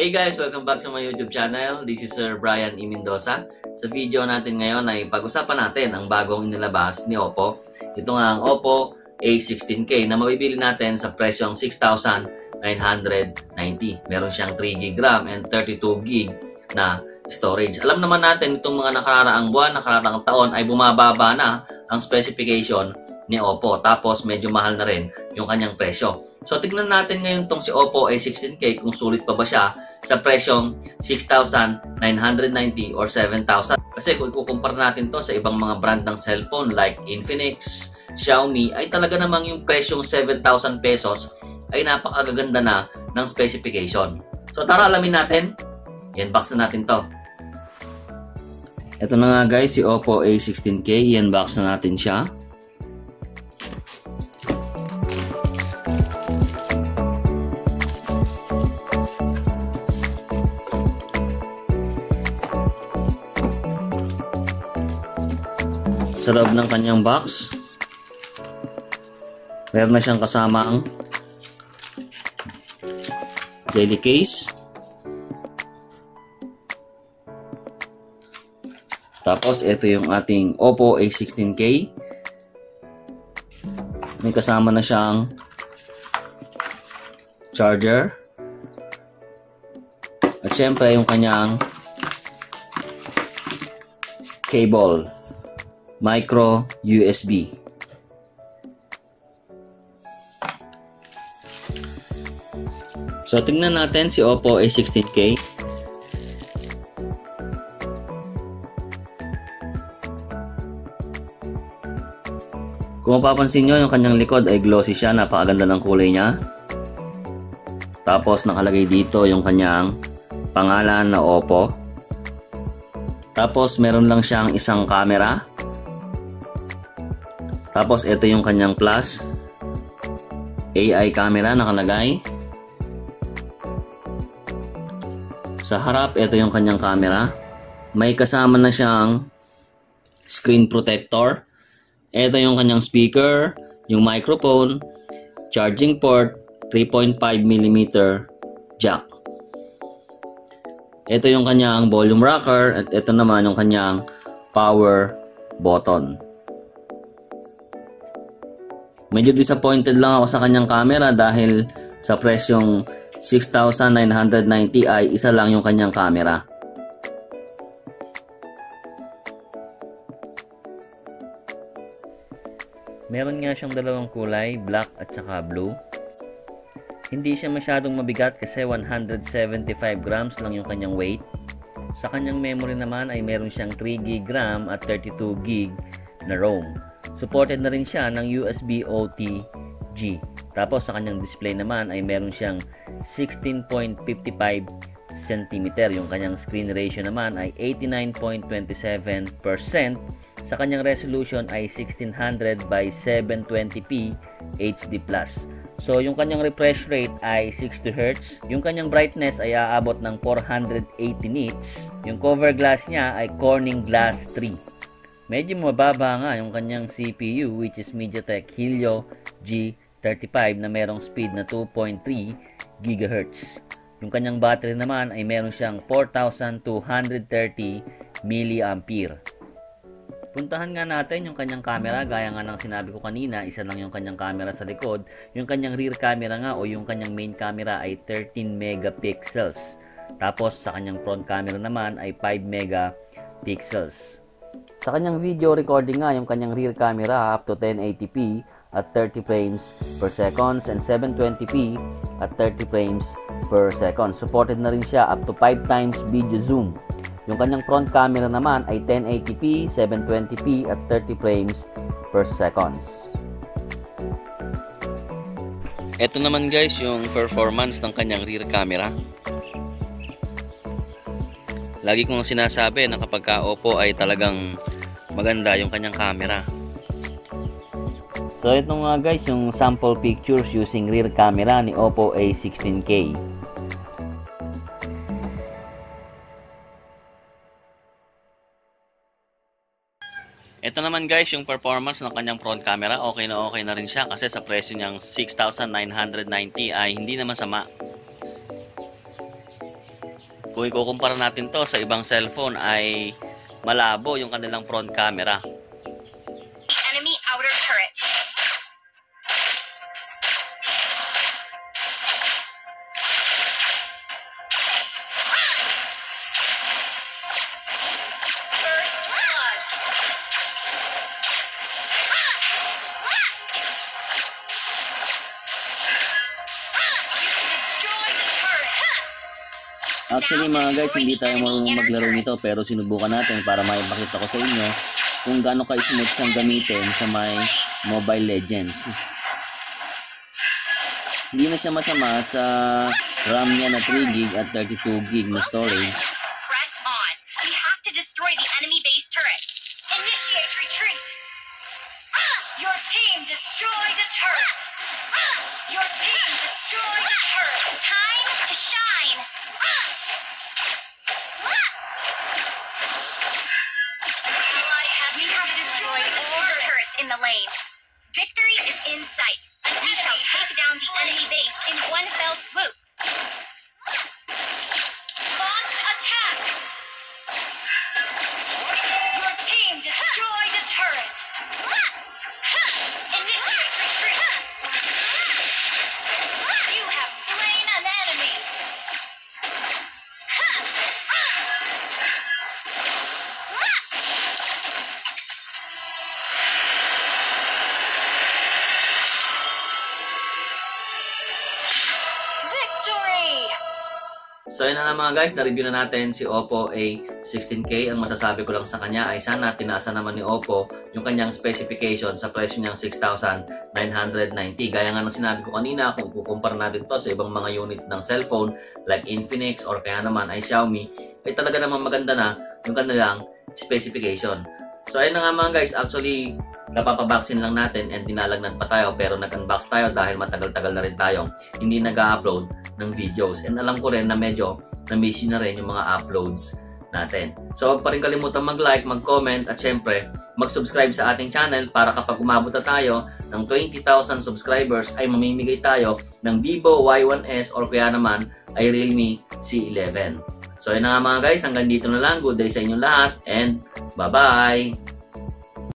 Hey guys! Welcome back sa my YouTube channel. This is Sir Brian E. Mendoza. Sa video natin ngayon ay pag-usapan natin ang bagong inilabas ni Oppo. Ito nga ang Oppo A16K na mabibili natin sa presyong 6,990. Meron siyang 3GB RAM and 32GB na storage. Alam naman natin itong mga nakaraang buwan, nakaraang taon ay bumababa na ang specification ni Oppo. Tapos medyo mahal na rin yung kanyang presyo. So tignan natin ngayon tong si Oppo A16K kung sulit pa ba siya sa presyong 6,990 or 7,000. Kasi kung ikukumpara natin to sa ibang mga brand ng cellphone like Infinix, Xiaomi, ay talaga namang yung presyong 7,000 pesos ay napakaganda na ng specification. So tara alamin natin. I-unbox na natin to. Ito na nga guys, si Oppo A16K. I-unbox na natin siya. Sa loob ng kanyang box, meron na siyang kasamang jelly case. Tapos ito yung ating Oppo A16K. May kasama na siyang charger. At syempre yung kanyang cable, micro USB. So tingnan natin si Oppo A16K. Kung mapapansin nyo, yung kanyang likod ay glossy siya. Napakaganda ng kulay niya. Tapos nakalagay dito yung kanyang pangalan na Oppo. Tapos meron lang siyang isang camera. Tapos ito yung kanyang plus AI camera nakalagay. Sa harap, ito yung kanyang camera. May kasama na siyang screen protector. Ito yung kanyang speaker, yung microphone, charging port, 3.5mm jack. Ito yung kanyang volume rocker at ito naman yung kanyang power button. Medyo disappointed lang ako sa kanyang camera dahil sa presyong 6,990 ay isa lang yung kanyang camera. Meron nga siyang dalawang kulay, black at saka blue. Hindi siya masyadong mabigat kasi 175 grams lang yung kanyang weight. Sa kanyang memory naman ay meron siyang 3GB RAM at 32GB na ROM. Supported na rin siya ng USB OTG. Tapos sa kanyang display naman ay meron siyang 16.55 cm. Yung kanyang screen ratio naman ay 89.27%. Sa kanyang resolution ay 1600 by 720p HD+. So yung kanyang refresh rate ay 60Hz. Yung kanyang brightness ay aabot ng 480 nits. Yung cover glass niya ay Corning Glass 3. Medyo mababa nga yung kanyang CPU which is MediaTek Helio G35 na merong speed na 2.3 GHz. Yung kanyang battery naman ay meron siyang 4,230 mAh. Puntahan nga natin yung kanyang camera. Gaya nga ng sinabi ko kanina, isa lang yung kanyang camera sa likod. Yung kanyang rear camera nga o yung kanyang main camera ay 13 megapixels. Tapos sa kanyang front camera naman ay 5 megapixels. Sa kanyang video recording nga, yung kanyang rear camera up to 1080p at 30 frames per second and 720p at 30 frames per second. Supported na rin siya up to 5 times video zoom. Yung kanyang front camera naman ay 1080p, 720p at 30 frames per seconds. Ito naman guys yung performance ng kanyang rear camera. Lagi kong sinasabi na kapag ka Oppo ay talagang maganda yung kanyang camera. So ito nga guys yung sample pictures using rear camera ni Oppo A16K. Ito naman guys yung performance ng kanyang front camera. Okay na rin siya kasi sa presyo niyang 6,990 ay hindi na masama. Kung ikukumpara natin to sa ibang cellphone ay malabo yung kanilang front camera. Enemy outer turret. First blood. You destroyed the turret. Actually mga guys, hindi tayo marunong maglaro nito pero sinubukan natin para maipakita ko sa inyo kung gaano ka-smooth siyang gamitin sa may Mobile Legends. Hindi na siya masama sa RAM niya na 3GB at 32GB na storage. Press on. We have to destroy the enemy base turret. Initiate retreat. Your team destroyed a turret. Your team destroyed a turret. Time to shine. We have destroyed all the turrets in the lane. Victory is in sight. We shall take down the enemy base in one fell swoop. Launch attack. Your team destroyed a turret. Initiate retreat. You have slain an enemy. Victory! So yun na nga mga guys, na-review na natin si Oppo A16K. Ang masasabi ko lang sa kanya ay sana tinaasan naman ni Oppo yung kanyang specification sa presyo niyang 6,990. Gaya nga ng sinabi ko kanina, kung kukumpara natin to sa ibang mga unit ng cellphone like Infinix or kaya naman ay Xiaomi, ay talaga naman maganda na yung kanilang specification. So ayun na nga mga guys, actually napapabaksin lang natin and dinalagnat pa tayo pero nag-unbox tayo dahil matagal-tagal na rin tayong hindi nag-upload ng videos. And alam ko rin na medyo na-miss na rin yung mga uploads natin. So huwag pa rin kalimutan mag-like, mag-comment at syempre mag-subscribe sa ating channel para kapag umabot na tayo ng 20,000 subscribers ay mamimigay tayo ng Vivo Y1S or kaya naman ay Realme C11. So yun na nga mga guys, hanggang dito na lang. Good day sa inyong lahat and bye-bye!